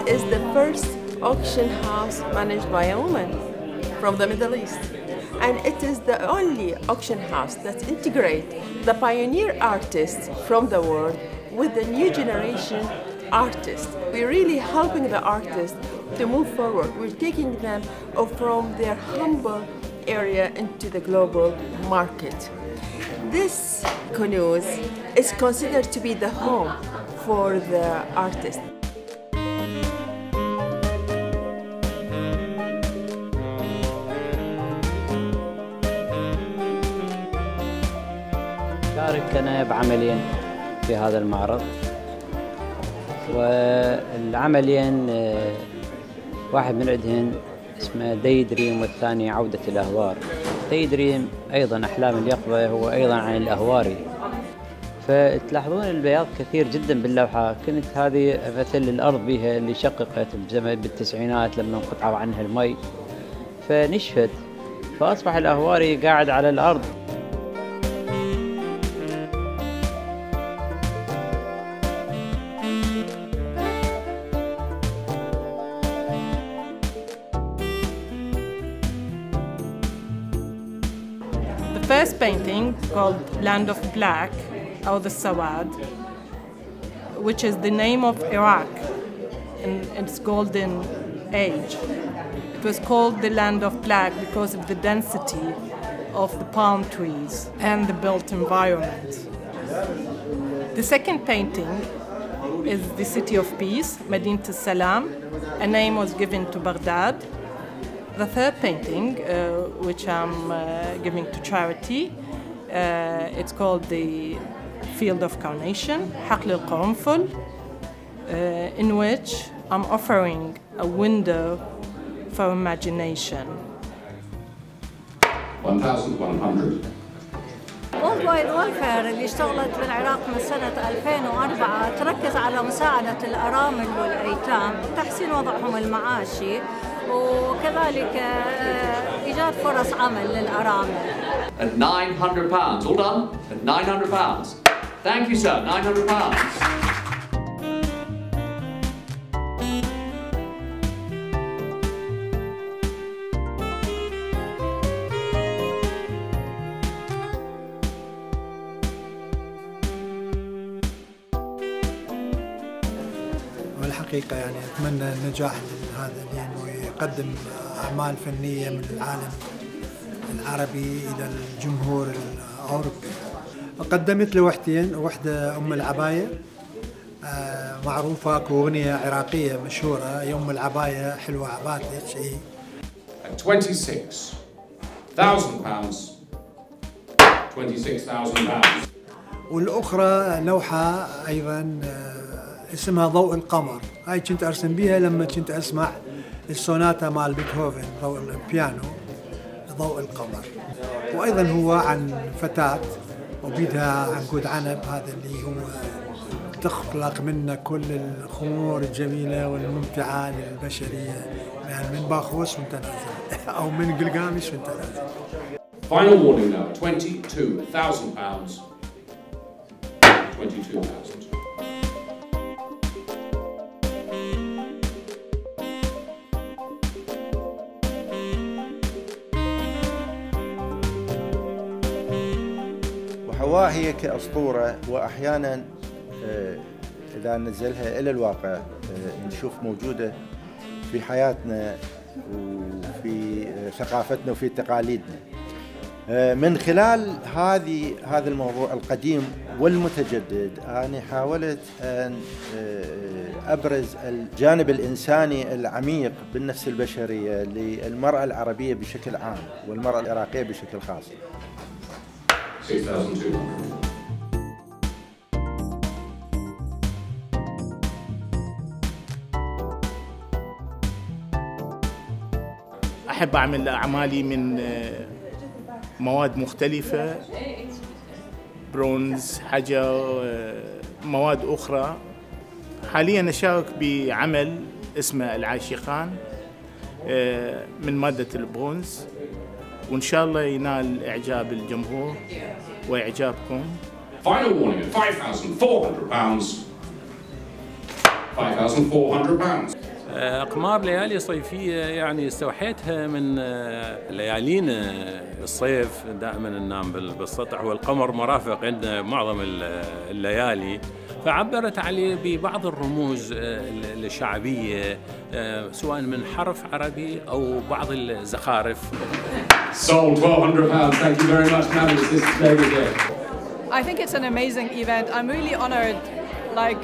is the first auction house managed by a woman from the Middle East. And it is the only auction house that integrates the pioneer artists from the world with the new generation artists. We're really helping the artists to move forward. We're taking them from their humble area into the global market. This Konooz is considered to be the home for the artists. شارك أنا بعملين في هذا المعرض، والعملين واحد من عندهن اسمه دايدريم والثاني عودة الأهوار. دايدريم أيضا أحلام اليقظة هو أيضا عن الأهواري، فتلاحظون البياض كثير جدا باللوحة. كنت هذه مثل الأرض بها اللي شققت بالتسعينات لما انقطع عنها المي فنشفت، فأصبح الأهواري قاعد على الأرض. The first painting, called Land of Black, or the Sawad, which is the name of Iraq in its golden age. It was called the Land of Black because of the density of the palm trees and the built environment. The second painting is the City of Peace, Medinat al-Salam. A name was given to Baghdad. The third painting, which I'm giving to charity, it's called the Field of Carnation, Haql al-Qurunful, in which I'm offering a window for imagination. 1,100. Worldwide Welfare اللي اشتغلت بالعراق من سنة 2004 تركز على مساعدة الأرامل والأيتام، تحسين وضعهم المعاشي، وكذلك إيجاد فرص عمل للأرامل. At £900. All done? At £900. Thank you, sir. £900. والحقيقة يعني أتمنى النجاح لهذا لأنه يقدم أعمال فنية من العالم العربي إلى الجمهور الأوروبي. قدمت له وحدين، وحدة أم العباية معروفة كأغنية عراقية مشهورة، يوم العباية حلوة عباتك شيء. £26,000. £26,000. والأخرى لوحة أيضا اسمها ضوء القمر، هاي كنت أرسم بها لما كنت أسمع السوناتا مال بيتهوفن، ضوء البيانو، ضوء القمر. وأيضا هو عن فتاة وبيدها عنقود عنب، هذا اللي هو تخلق منه كل الخمور الجميلة والممتعة للبشرية، يعني من باخوس وانت نازل أو من قلقامش وانت نازل. Final warning now, £22,000. 22,000. وحواء هي كأسطورة، وأحيانا إذا نزلها إلى الواقع نشوف موجودة في حياتنا وفي ثقافتنا وفي تقاليدنا. من خلال هذا الموضوع القديم والمتجدد أنا حاولت أن أبرز الجانب الإنساني العميق بالنفس البشرية للمرأة العربية بشكل عام والمرأة العراقية بشكل خاص. 6,200. أحب أعمل أعمالي من مواد مختلفة، برونز، حجر، مواد أخرى. حالياً أشارك بعمل اسمه العاشقان من مادة البرونز، وإن شاء الله ينال إعجاب الجمهور وإعجابكم. Final warning at £5,400. £5,400. أقمار ليالي صيفية يعني استوحيتها من ليالينا الصيف، دائما ننام بالسطح والقمر مرافق عندنا معظم الليالي، فعبرت عليه ببعض الرموز الشعبية سواء من حرف عربي أو بعض الزخارف. Sold £1,200. Thank you very much, madam. This is David here. I think it's an amazing event. I'm really honored, like,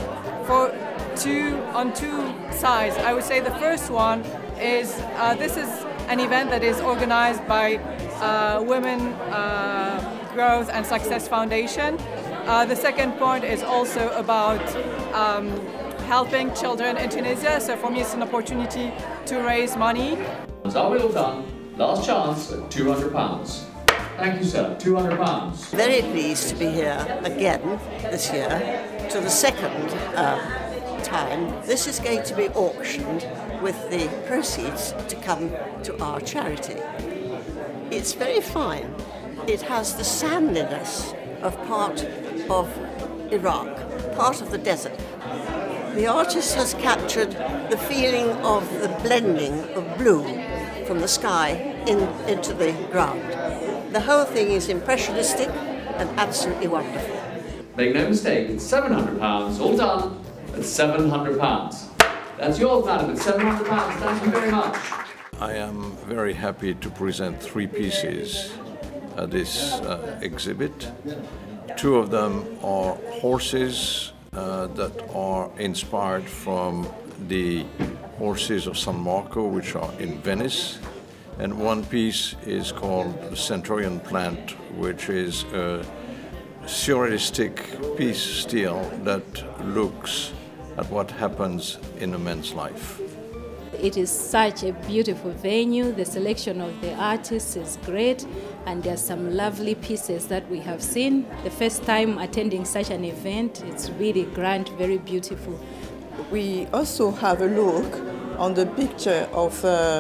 on two sides. I would say the first one is this is an event that is organized by Women Growth and Success Foundation. The second point is also about helping children in Tunisia. So for me, it's an opportunity to raise money. Are we all done? Last chance at £200. Thank you, sir. £200. Very pleased to be here again this year to the second time. This is going to be auctioned with the proceeds to come to our charity. It's very fine. It has the sandiness of part of Iraq, part of the desert. The artist has captured the feeling of the blending of blue from the sky into the ground. The whole thing is impressionistic and absolutely wonderful. Make no mistake, it's £700. All done at £700. That's yours, madam. It's £700. Thank you very much. I am very happy to present 3 pieces at this exhibit. 2 of them are horses that are inspired from the horses of San Marco, which are in Venice. And 1 piece is called the Centurion Plant, which is a surrealistic piece still that looks at what happens in a man's life. It is such a beautiful venue. The selection of the artists is great, and there are some lovely pieces that we have seen. The first time attending such an event, it's really grand, very beautiful. We also have a look on the picture of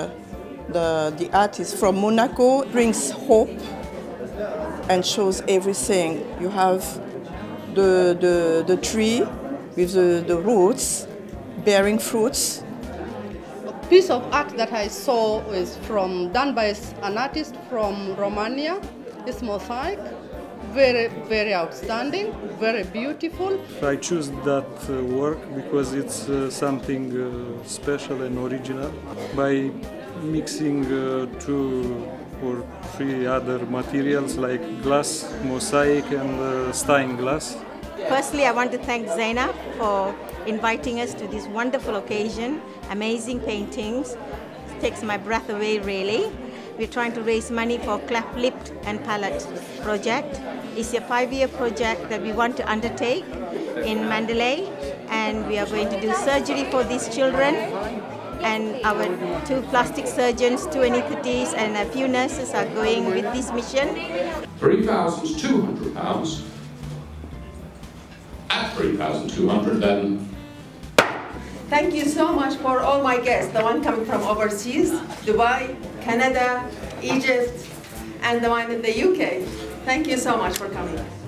the artist from Monaco. Brings hope and shows everything. You have the tree with the roots bearing fruits. Piece of art that I saw is done by an artist from Romania. It's mosaic, very outstanding, very beautiful. I choose that work because it's something special and original. By mixing 2 or 3 other materials like glass, mosaic and stained glass. Firstly, I want to thank Zainab for inviting us to this wonderful occasion. Amazing paintings. It takes my breath away, really. We're trying to raise money for cleft lip and palate project. It's a 5-year project that we want to undertake in Mandalay, and we are going to do surgery for these children. And our 2 plastic surgeons, 2 anaesthetists, and a few nurses are going with this mission. £3,200. At $3,200 then. Thank you so much for all my guests, the one coming from overseas, Dubai, Canada, Egypt, and the one in the UK. Thank you so much for coming.